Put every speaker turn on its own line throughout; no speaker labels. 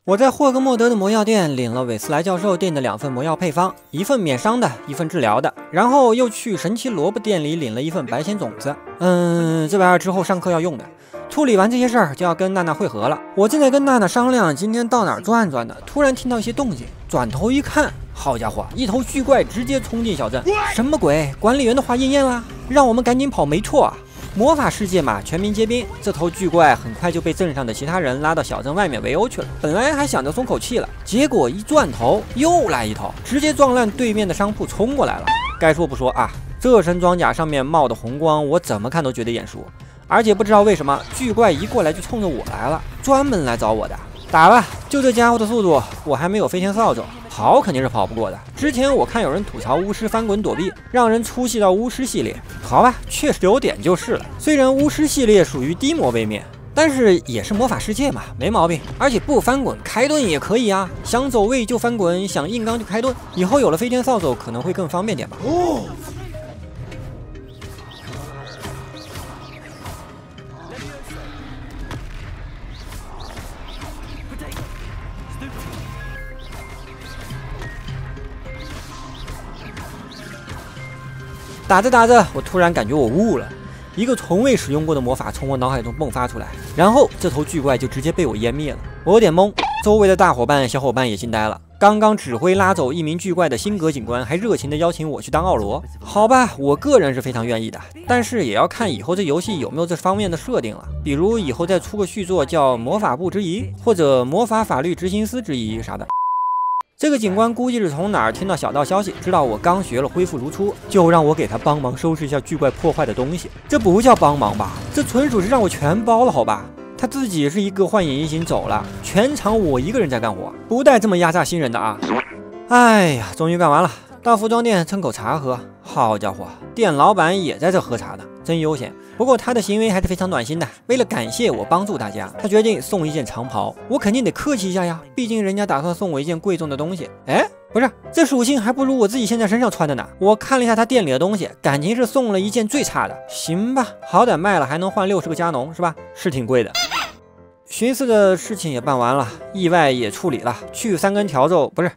我在霍格莫德的魔药店领了韦斯莱教授订的2份魔药配方，一份免伤的，一份治疗的，然后又去神奇萝卜店里领了一份白藓种子。这玩意儿之后上课要用的。处理完这些事儿，就要跟娜娜会合了。我正在跟娜娜商量今天到哪儿转转呢，突然听到一些动静，转头一看，好家伙，一头巨怪直接冲进小镇！什么鬼？管理员的话应验了，让我们赶紧跑，没错啊。魔法世界嘛，全民皆兵。这头巨怪很快就被镇上的其他人拉到小镇外面围殴去了。本来还想着松口气了，结果一转头又来一头，直接撞烂对面的商铺冲过来了。该说不说啊，这身装甲上面冒的红光，我怎么看都觉得眼熟。而且不知道为什么，巨怪一过来就冲着我来了，专门来找我的。打吧，就这家伙的速度，我还没有飞天扫帚，跑肯定是跑不过的。之前我看有人吐槽巫师翻滚躲避，让人出戏到巫师系列。好吧，确实有点就是了。虽然巫师系列属于低魔位面，但是也是魔法世界嘛，没毛病。而且不翻滚开盾也可以啊，想走位就翻滚，想硬刚就开盾。以后有了飞天扫帚可能会更方便点吧。打着打着，我突然感觉我悟了，一个从未使用过的魔法从我脑海中迸发出来，然后这头巨怪就直接被我湮灭了。我有点懵，周围的大伙伴、小伙伴也惊呆了。刚刚指挥拉走一名巨怪的辛格警官，还热情地邀请我去当奥罗。好吧，我个人是非常愿意的，但是也要看以后这游戏有没有这方面的设定了。比如以后再出个续作叫《魔法部之遗》，或者《魔法法律执行司之遗》啥的。这个警官估计是从哪儿听到小道消息，知道我刚学了恢复如初，就让我给他帮忙收拾一下巨怪破坏的东西。这不叫帮忙吧？这纯属是让我全包了，好吧？他自己是一个幻影一行走了，全场我一个人在干活，不带这么压榨新人的啊！哎呀，终于干完了，到服装店蹭口茶喝。好家伙，店老板也在这喝茶呢，真悠闲。不过他的行为还是非常暖心的，为了感谢我帮助大家，他决定送一件长袍。我肯定得客气一下呀，毕竟人家打算送我一件贵重的东西。哎，不是，这属性还不如我自己现在身上穿的呢。我看了一下他店里的东西，感情是送了一件最差的。行吧，好歹卖了还能换60个加农，是吧？是挺贵的。寻思的事情也办完了，意外也处理了，去3根笤帚，不是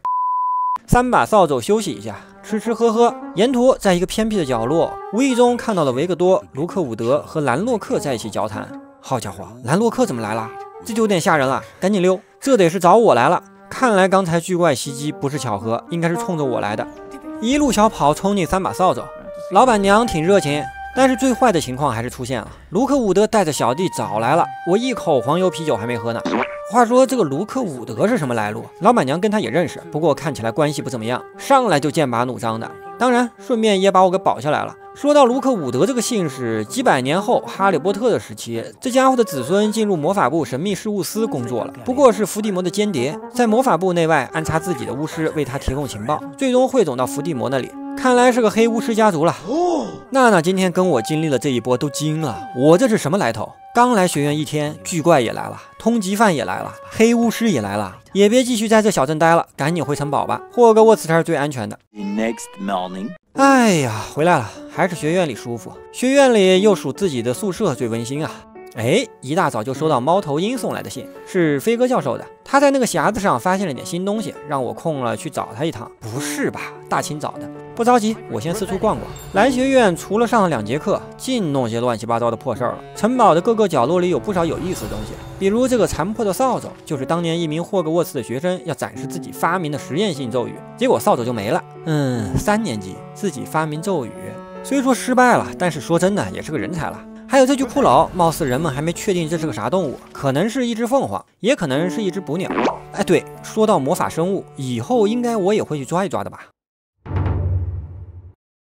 3把扫帚休息一下。吃吃喝喝，沿途在一个偏僻的角落，无意中看到了维克多、卢克伍德和兰洛克在一起交谈。好家伙，兰洛克怎么来了？这就有点吓人了，赶紧溜！这得是找我来了。看来刚才巨怪袭击不是巧合，应该是冲着我来的。一路小跑冲进3把扫帚，老板娘挺热情，但是最坏的情况还是出现了。卢克伍德带着小弟找来了，我一口黄油啤酒还没喝呢。话说这个卢克伍德是什么来路？老板娘跟他也认识，不过看起来关系不怎么样，上来就剑拔弩张的，当然顺便也把我给保下来了。说到卢克伍德这个姓氏，几百年后哈利波特的时期，这家伙的子孙进入魔法部神秘事务司工作了，不过是伏地魔的间谍，在魔法部内外安插自己的巫师为他提供情报，最终汇总到伏地魔那里。看来是个黑巫师家族了。娜娜今天跟我经历了这一波都惊了，我这是什么来头？刚来学院1天，巨怪也来了，通缉犯也来了，黑巫师也来了，也别继续在这小镇待了，赶紧回城堡吧。霍格沃茨才是最安全的。哎呀，回来了，还是学院里舒服，学院里又属自己的宿舍最温馨啊。哎，一大早就收到猫头鹰送来的信，是飞哥教授的。他在那个匣子上发现了点新东西，让我空了去找他一趟。不是吧？大清早的，不着急，我先四处逛逛。来学院除了上了2节课，净弄些乱七八糟的破事儿了。城堡的各个角落里有不少有意思的东西，比如这个残破的扫帚，就是当年一名霍格沃茨的学生要展示自己发明的实验性咒语，结果扫帚就没了。3年级自己发明咒语，虽说失败了，但是说真的也是个人才了。还有这具骷髅，貌似人们还没确定这是个啥动物，可能是一只凤凰，也可能是一只捕鸟。哎，对，说到魔法生物，以后应该我也会去抓一抓的吧。